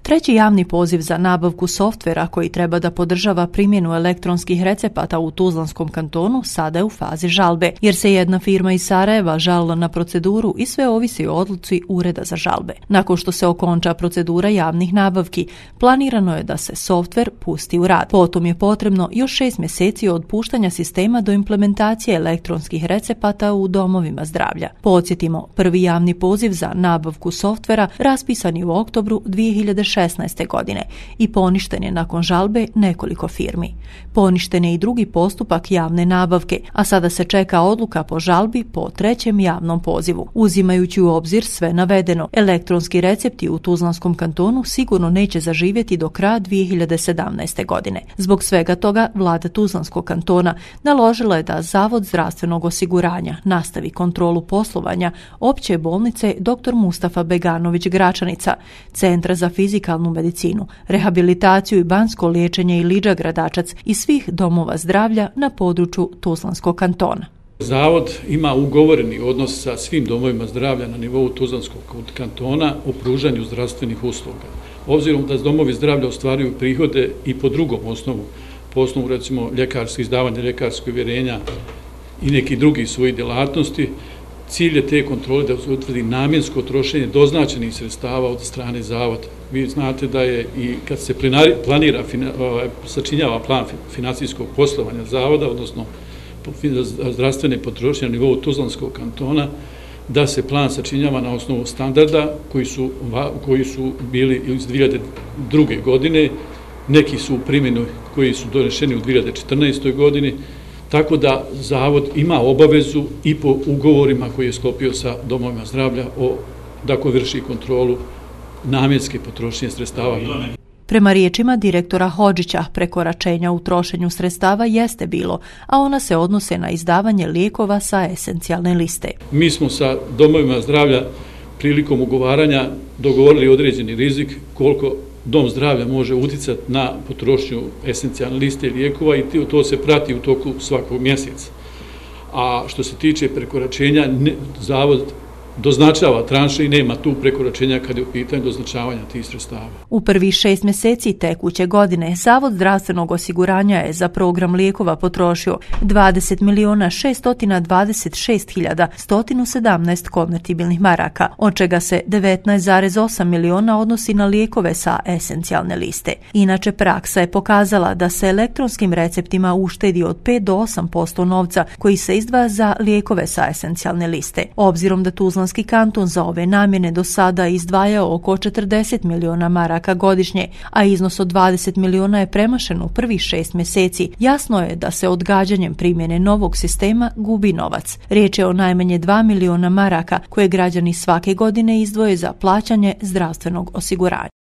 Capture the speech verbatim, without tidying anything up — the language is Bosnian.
Treći javni poziv za nabavku softvera koji treba da podržava primjenu elektronskih recepata u Tuzlanskom kantonu sada je u fazi žalbe, jer se jedna firma iz Sarajeva žalila na proceduru i sve ovisi o odluci Ureda za žalbe. Nakon što se okonča procedura javnih nabavki, planirano je da se softver pusti u rad. Potom je potrebno još šest mjeseci od puštanja sistema do implementacije elektronskih recepata u domovima zdravlja. Podsjetimo, prvi javni poziv za nabavku softvera raspisan je u oktobru dvije hiljade šesnaeste. godine i poništen je nakon žalbe nekoliko firmi. Poništen je i drugi postupak javne nabavke, a sada se čeka odluka po žalbi po trećem javnom pozivu. Uzimajući u obzir sve navedeno, elektronski recepti u Tuzlanskom kantonu sigurno neće zaživjeti do kraja dvije hiljade sedamnaeste. godine. Zbog svega toga, vlada Tuzlanskog kantona naložila je da Zavod zdravstvenog osiguranja nastavi kontrolu poslovanja opće bolnice doktor Mustafa Beganović Gračanica, Centra za fizikalnu medicinu, rehabilitaciju i banjsko liječenje Ilidža Gradačac i svih domova zdravlja na području Tuzlanskog kantona. Zavod ima ugovoreni odnos sa svim domovima zdravlja na nivou Tuzlanskog kantona o pružanju zdravstvenih usluga. Obzirom da domovi zdravlja ostvaruju prihode i po drugom osnovu, po osnovu recimo ljekarskih izdavanja ljekarskog uvjerenja i neki drugi svojih djelatnosti, cilj je te kontrole da se utvrdi namjensko trošenje doznačenih sredstava od strane Zavoda. Vi znate da je i kad se planira, sačinjava plan financijskog poslovanja Zavoda, odnosno zdravstvene potrošnje na nivou Tuzlanskog kantona, da se plan sačinjava na osnovu standarda koji su, koji su bili iz dvije hiljade druge. godine, neki su u primjenu koji su donešeni u dvije hiljade četrnaestoj. godini, tako da Zavod ima obavezu i po ugovorima koji je sklopio sa domovima zdravlja o, da ko vrši kontrolu namjenske potrošnje sredstava. Prema riječima direktora Hodžića, prekoračenja u trošenju sredstava jeste bilo, a ona se odnose na izdavanje lijekova sa esencijalne liste. Mi smo sa domovima zdravlja prilikom ugovaranja dogovorili određeni rizik koliko dom zdravlja može utjecati na potrošnju esencijalne liste lijekova i to se prati u toku svakog mjeseca. A što se tiče prekoračenja, Zavod doznačava tranše i nema tu prekoračenja kada je u pitanju doznačavanja tih sredstava. U prvih šest mjeseci tekuće godine Zavod zdravstvenog osiguranja je za program lijekova potrošio dvadeset miliona šeststo dvadeset šest hiljada sto sedamnaest konvertibilnih maraka, od čega se devetnaest zarez osam miliona odnosi na lijekove sa esencijalne liste. Inače, praksa je pokazala da se elektronskim receptima uštedi od pet do osam posto novca koji se izdvaja za lijekove sa esencijalne liste. Obzirom da Tuzlanski kanton za ove namjene do sada izdvajao oko četrdeset miliona maraka godišnje, a iznos od dvadeset miliona je premašen u prvih šest mjeseci, jasno je da se odgađanjem primjene novog sistema gubi novac. Riječ je o najmanje dva miliona maraka koje građani svake godine izdvoje za plaćanje zdravstvenog osiguranja.